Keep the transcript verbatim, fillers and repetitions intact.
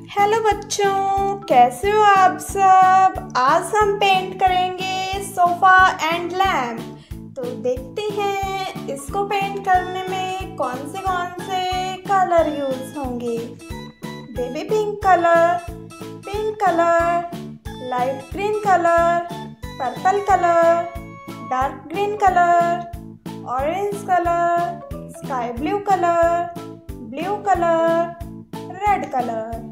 Hello बच्चों, कैसे हो आप सब। आज हम पेंट करेंगे सोफ़ा एंड लैम्प। तो देखते हैं इसको पेंट करने में कौन से कौन से कलर यूज़ होंगे। Baby pink colour, pink colour, light green colour, purple colour, dark green colour, orange colour, sky blue colour, blue colour, red colour.